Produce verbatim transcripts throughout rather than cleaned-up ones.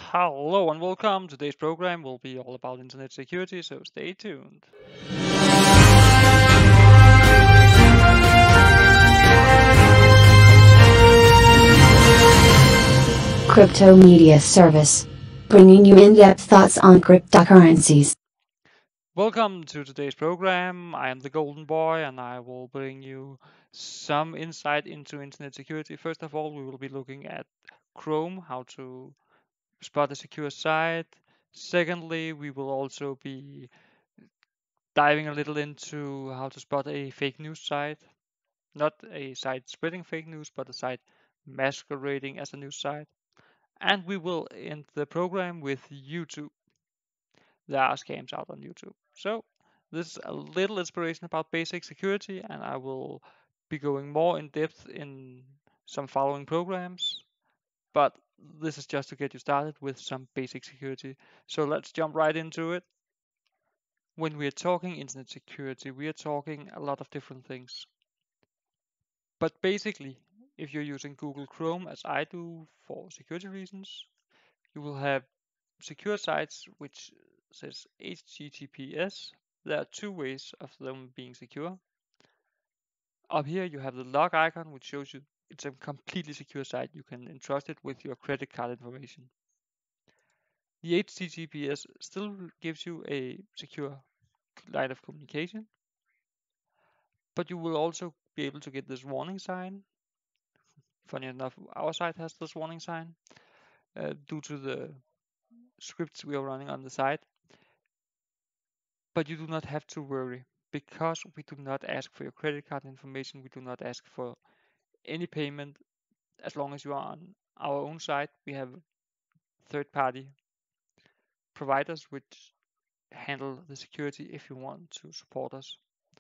Hello and welcome. Today's program will be all about internet security, so stay tuned. Crypto Media Service, bringing you in-depth thoughts on cryptocurrencies. Welcome to today's program. I am the Golden Boy and I will bring you some insight into internet security. First of all, we will be looking at Chrome, how to spot a secure site. Secondly, we will also be diving a little into how to spot a fake news site. Not a site spreading fake news, but a site masquerading as a news site. And we will end the program with YouTube. There are scams out on YouTube. So this is a little inspiration about basic security, and I will be going more in depth in some following programs. But this is just to get you started with some basic security. So let's jump right into it. When we are talking internet security, we are talking a lot of different things. But basically, if you're using Google Chrome as I do for security reasons, you will have secure sites which says H T T P S. There are two ways of them being secure. Up here you have the log icon which shows you it's a completely secure site. You can entrust it with your credit card information. The H T T P S still gives you a secure line of communication, but you will also be able to get this warning sign. Funny enough, our site has this warning sign uh, due to the scripts we are running on the site. But you do not have to worry because we do not ask for your credit card information. We do not ask for any payment as long as you are on our own site. We have third party providers which handle the security if you want to support us.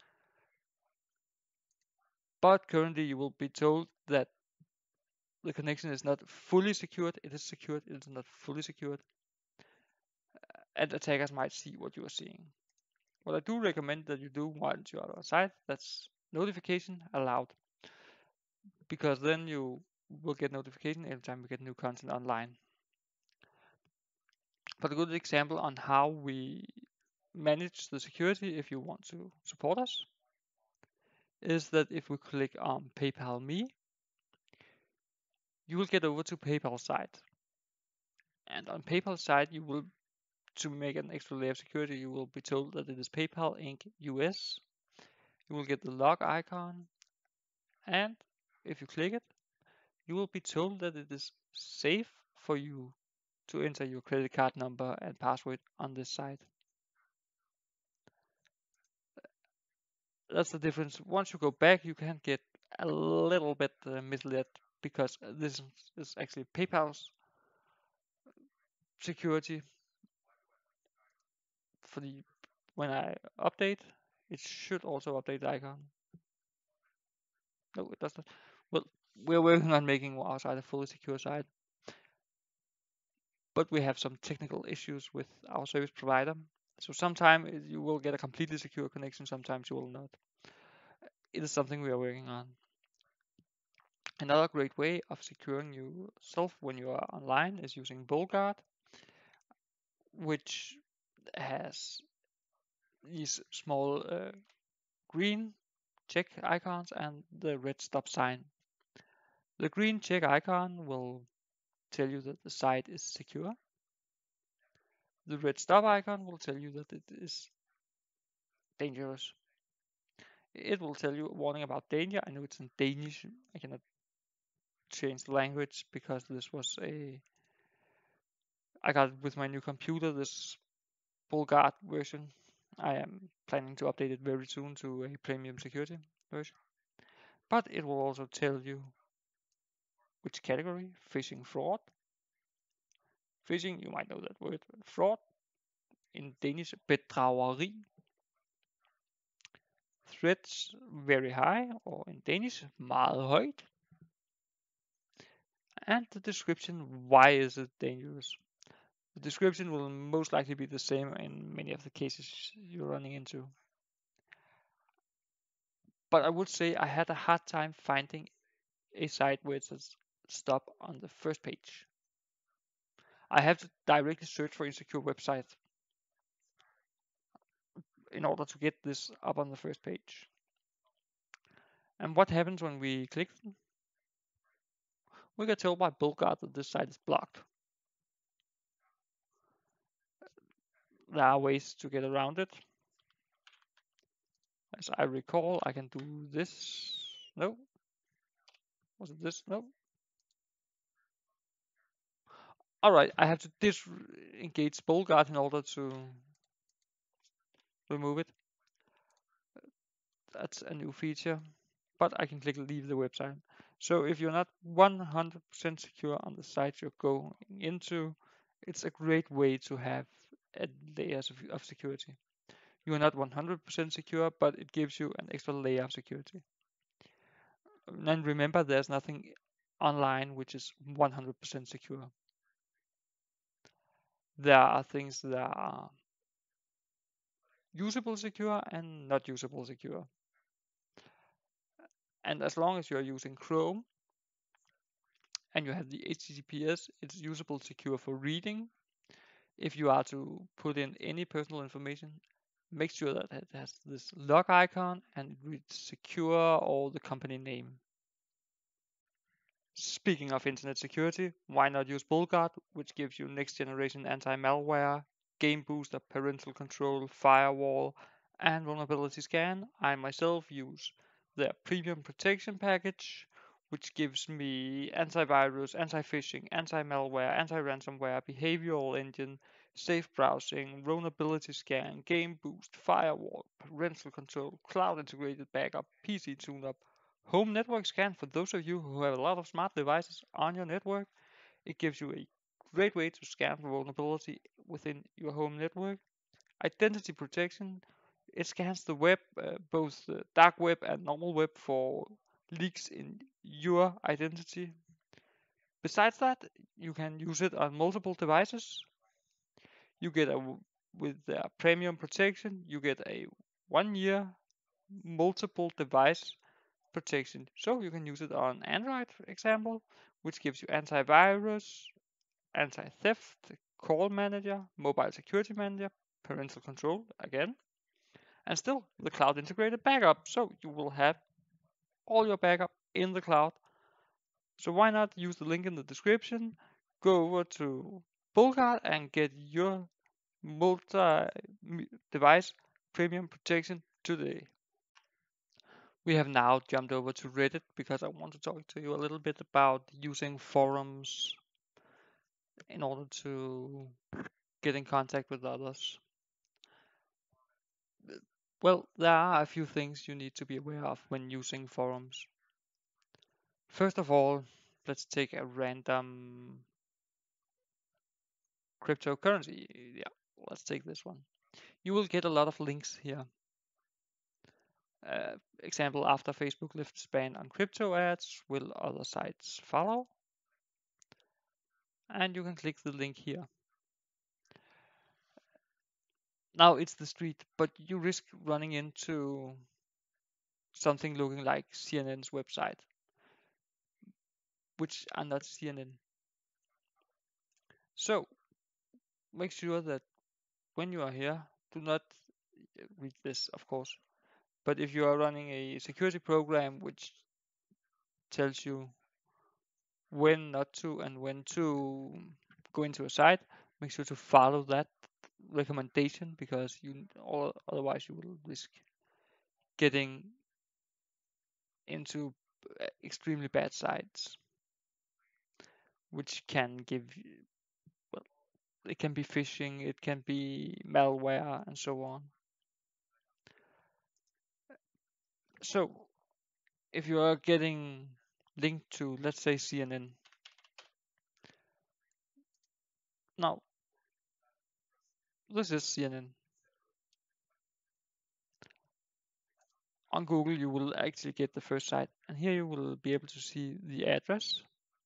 But currently you will be told that the connection is not fully secured. It is secured, it is not fully secured. And attackers might see what you are seeing. What I do recommend that you do once you're on our site, that's notification allowed. Because then you will get notification every time we get new content online. But a good example on how we manage the security if you want to support us is that if we click on PayPal Me, you will get over to PayPal site. And on PayPal site, you will, to make an extra layer of security, you will be told that it is PayPal Incorporated U S. You will get the log icon, and if you click it, you will be told that it is safe for you to enter your credit card number and password on this site. That's the difference. Once you go back, you can get a little bit uh, misled because this is actually PayPal's security. For the when I update, it should also update the icon. No, it does not. Well, we're working on making our site a fully secure site, but we have some technical issues with our service provider. So sometimes you will get a completely secure connection, sometimes you will not. It is something we are working on. Another great way of securing yourself when you are online is using Bullguard, which has these small uh, green check icons and the red stop sign. The green check icon will tell you that the site is secure. The red stop icon will tell you that it is dangerous. It will tell you a warning about danger. I know it's in Danish. I cannot change the language because this was a I got it with my new computer, this Bullguard version. I am planning to update it very soon to a premium security version. But it will also tell you which category: phishing, fraud. Phishing, you might know that word. Fraud, in Danish, bedrageri. Threats, very high, or in Danish, meget højt. And the description, why is it dangerous? The description will most likely be the same in many of the cases you're running into. But I would say I had a hard time finding a site where it says stop on the first page. I have to directly search for insecure website in order to get this up on the first page. And what happens when we click? We get told by Bullguard that this site is blocked. There are ways to get around it. As I recall, I can do this. No. Was it this? No. Alright, I have to disengage Bullguard in order to remove it. That's a new feature. But I can click leave the website. So if you're not one hundred percent secure on the site you're going into, it's a great way to have layers of, of security. You are not one hundred percent secure, but it gives you an extra layer of security. And remember, there's nothing online which is one hundred percent secure. There are things that are usable secure and not usable secure. And as long as you're using Chrome and you have the H T T P S, it's usable secure for reading. If you are to put in any personal information, make sure that it has this log icon and it reads secure or the company name. Speaking of internet security, why not use Bullguard, which gives you next generation anti-malware, game booster, parental control, firewall, and vulnerability scan. I myself use their premium protection package, which gives me antivirus, anti-phishing, anti-malware, anti-ransomware, behavioral engine, safe browsing, vulnerability scan, game boost, firewall, parental control, cloud integrated backup, P C tune-up, home network scan. For those of you who have a lot of smart devices on your network, it gives you a great way to scan for vulnerability within your home network. Identity protection, it scans the web, uh, both the dark web and normal web, for leaks in your identity. Besides that, you can use it on multiple devices. You get a with the premium protection, you get a one year multiple device protection. So you can use it on Android, for example, which gives you antivirus, anti-theft, call manager, mobile security manager, parental control again, and still the cloud integrated backup. So you will have all your backup in the cloud. So why not use the link in the description, go over to Bullguard and get your multi-device premium protection today. We have now jumped over to Reddit because I want to talk to you a little bit about using forums in order to get in contact with others. Well, there are a few things you need to be aware of when using forums. First of all, let's take a random cryptocurrency. Yeah, let's take this one. You will get a lot of links here. Uh, example, after Facebook lifts ban on crypto ads, will other sites follow? And you can click the link here. Now it's the street, but you risk running into something looking like C N N's website, which are not C N N. So make sure that when you are here, do not read this, of course. But if you are running a security program which tells you when not to and when to go into a site, make sure to follow that recommendation, because you or otherwise you will risk getting into extremely bad sites, which can give well, it can be phishing, it can be malware, and so on. So if you are getting linked to, let's say, C N N, now this is C N N. On Google, you will actually get the first site, and here you will be able to see the address.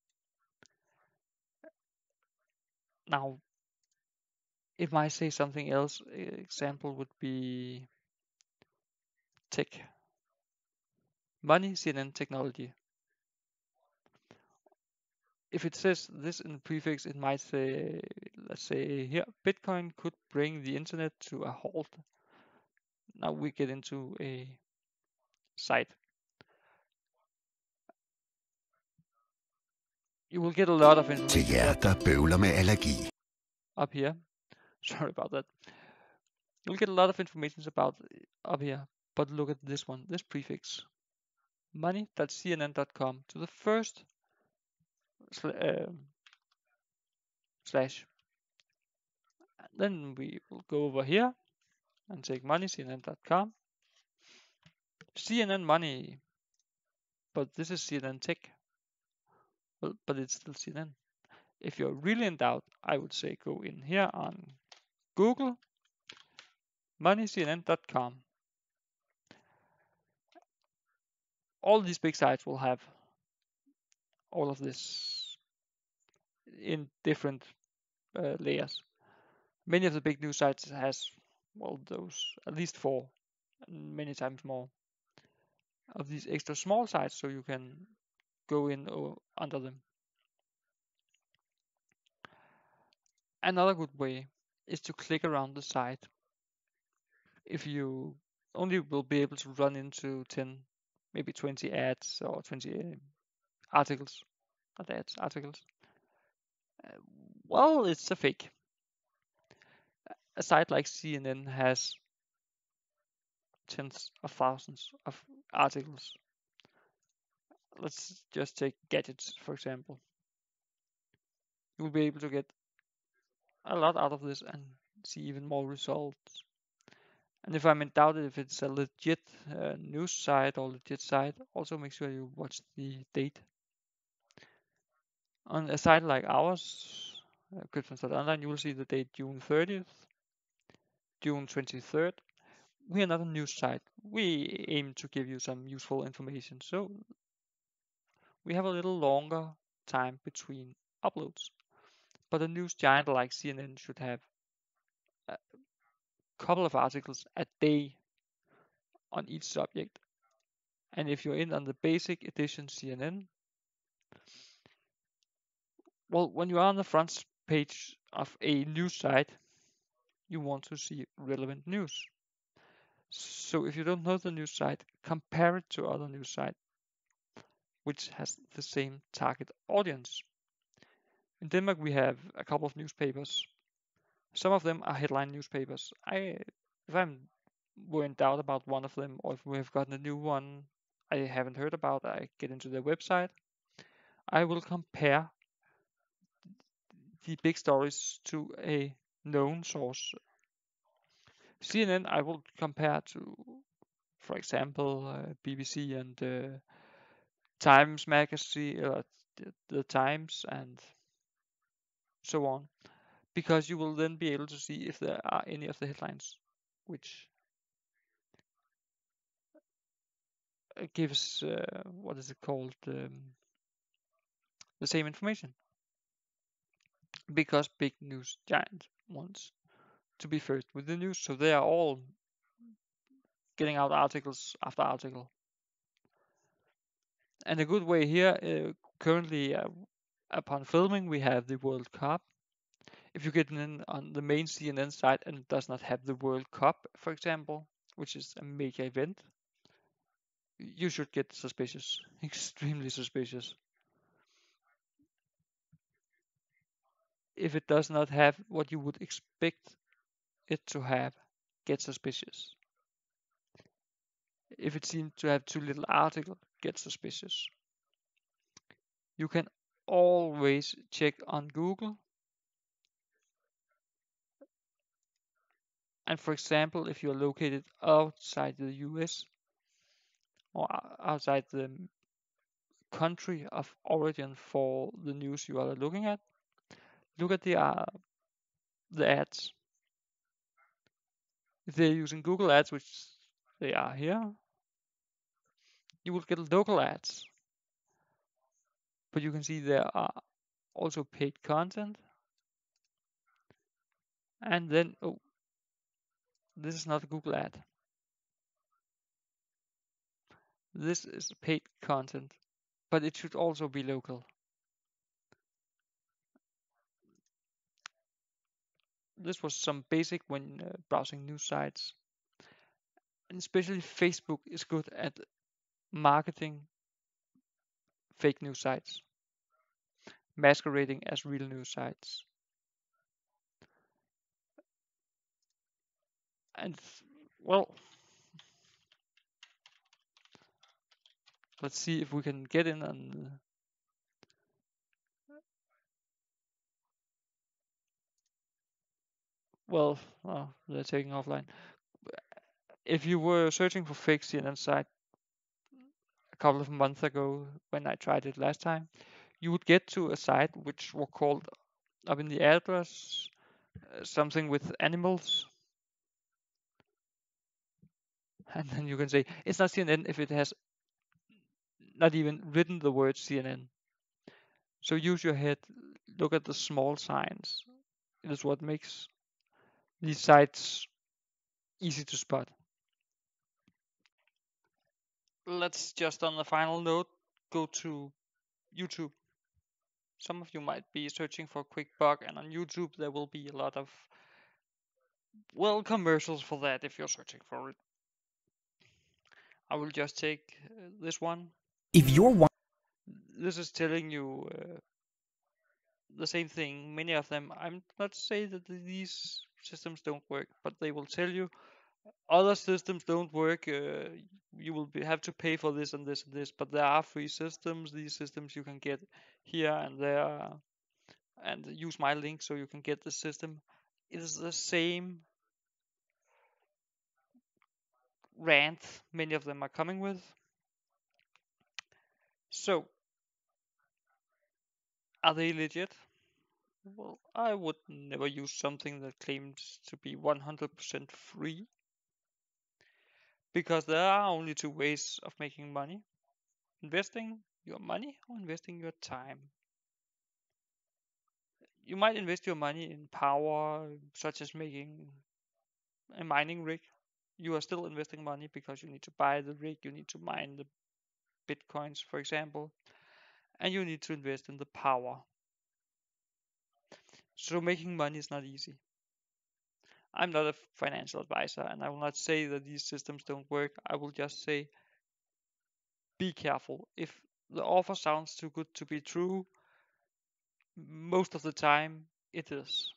Now, it might say something else. Example would be tech, money, C N N technology. if it says this in the prefix, it might say, let's say here, Bitcoin could bring the internet to a halt. Now we get into a site. You will get a lot of Til information jer, that der bøvler med allergi. up here. Sorry about that. You'll get a lot of information about up here, but look at this one, this prefix, money dot c n n dot com to the first sl- uh, slash. Then we will go over here and take money c n n dot com, C N N money, but this is C N N tech, well, but it's still C N N. If you're really in doubt, I would say go in here on Google, money c n n dot com. All these big sites will have all of this in different uh, layers. Many of the big news sites has, well, those at least four, many times more of these extra small sites, so you can go in or under them. Another good way is to click around the site. If you only will be able to run into ten, maybe twenty ads or twenty uh, articles, not ads, articles. Uh, well, it's a fake. A site like C N N has tens of thousands of articles. Let's just take gadgets, for example. You will be able to get a lot out of this and see even more results. And if I'm in doubt if it's a legit uh, news site or legit site, also make sure you watch the date. On a site like ours, uh, Cryptons dot online, you will see the date June thirtieth, June twenty-third. We are not a news site. We aim to give you some useful information, so we have a little longer time between uploads. But a news giant like C N N should have a couple of articles a day on each subject. And if you're in on the basic edition C N N, well, when you are on the front page of a news site, you want to see relevant news. So if you don't know the news site, compare it to other news sites which has the same target audience. In Denmark, we have a couple of newspapers. Some of them are headline newspapers. I, if I'm were in doubt about one of them, or if we have gotten a new one I haven't heard about, I get into their website. I will compare the big stories to a known source. C N N, I will compare to, for example, uh, B B C and uh, Times Magazine, uh, the, the Times, and so on, because you will then be able to see if there are any of the headlines which uh, gives uh, what is it called, um, the same information, because big news giant wants to be first with the news, so they are all getting out articles after article. And a good way here, uh, currently, uh, upon filming, we have the World Cup. If you get in on the main C N N site and it does not have the World Cup, for example, which is a major event, you should get suspicious, extremely suspicious. If it does not have what you would expect it to have, get suspicious. If it seems to have too little article, get suspicious. You can always check on Google. And for example, if you're located outside the U S or outside the country of origin for the news you are looking at, look at the uh, the ads. If they're using Google Ads, which they are here, you will get local ads. But you can see there are also paid content. And then, oh, this is not a Google ad. This is paid content, but it should also be local. this was some basic when uh, browsing news sites. And especially Facebook is good at marketing fake news sites, masquerading as real news sites. And well, let's see if we can get in on. Well, oh, they're taking offline. If you were searching for fake C N N site a couple of months ago when I tried it last time, you would get to a site which were called up in the address uh, something with animals, and then you can say it's not C N N if it has not even written the word C N N. So use your head, look at the small signs. It is what makes these sites easy to spot. Let's just on the final note go to YouTube. Some of you might be searching for a quick buck, and on YouTube there will be a lot of, well, commercials for that if you're searching for it. I will just take uh, this one. If you're one, This is telling you uh, the same thing. Many of them, I'm not saying that these systems don't work, but they will tell you other systems don't work. Uh, you will be, have to pay for this and this and this, but there are free systems. These systems you can get here and there, and use my link so you can get the system. It is the same rant many of them are coming with. So, are they legit? Well, I would never use something that claims to be one hundred percent free, because there are only two ways of making money: investing your money or investing your time. You might invest your money in power, such as making a mining rig. You are still investing money because you need to buy the rig, you need to mine the bitcoins, for example, and you need to invest in the power. So making money is not easy. I'm not a financial advisor, and I will not say that these systems don't work. I will just say be careful. If the offer sounds too good to be true, most of the time it is.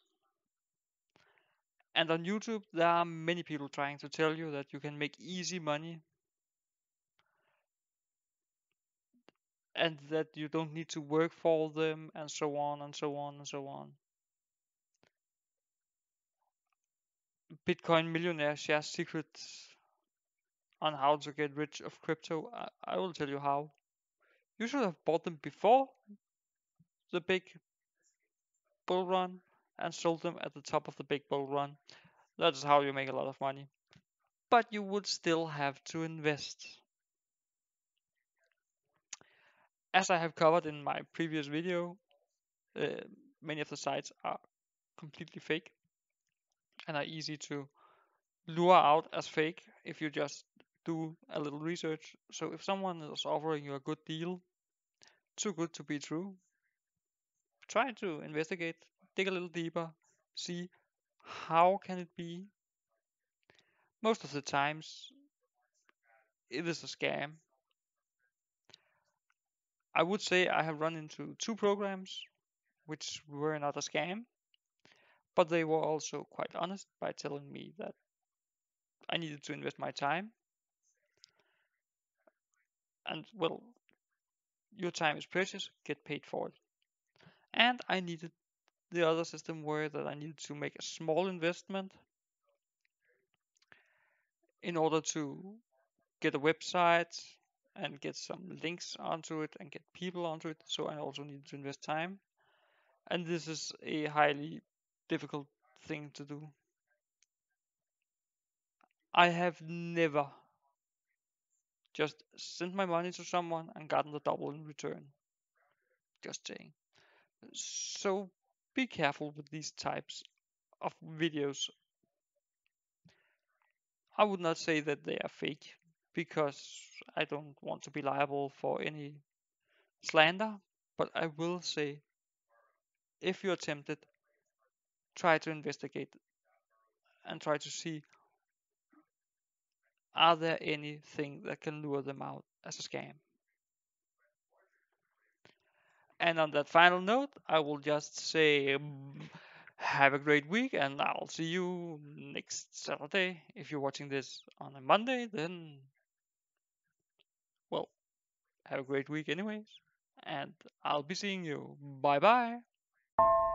And on YouTube, there are many people trying to tell you that you can make easy money and that you don't need to work for them, and so on and so on and so on. Bitcoin millionaire shares secrets on how to get rich of crypto. I, I will tell you how. You should have bought them before the big bull run and sold them at the top of the big bull run. That's how you make a lot of money. But you would still have to invest. As I have covered in my previous video, uh, many of the sites are completely fake and are easy to lure out as fake if you just do a little research. So if someone is offering you a good deal, too good to be true, try to investigate, dig a little deeper, see how can it be. Most of the times it is a scam. I would say I have run into two programs which were not a scam, but they were also quite honest by telling me that I needed to invest my time. And well, your time is precious, get paid for it. And I needed the other system were that I needed to make a small investment in order to get a website and get some links onto it and get people onto it. So I also needed to invest time. And this is a highly difficult thing to do. I have never just sent my money to someone and gotten the double in return. Just saying. So be careful with these types of videos. I would not say that they are fake because I don't want to be liable for any slander, but I will say if you're tempted, try to investigate and try to see, are there anything that can lure them out as a scam. And on that final note, I will just say mm, have a great week, and I'll see you next Saturday. If you're watching this on a Monday, then, well, have a great week anyways. And I'll be seeing you. Bye bye.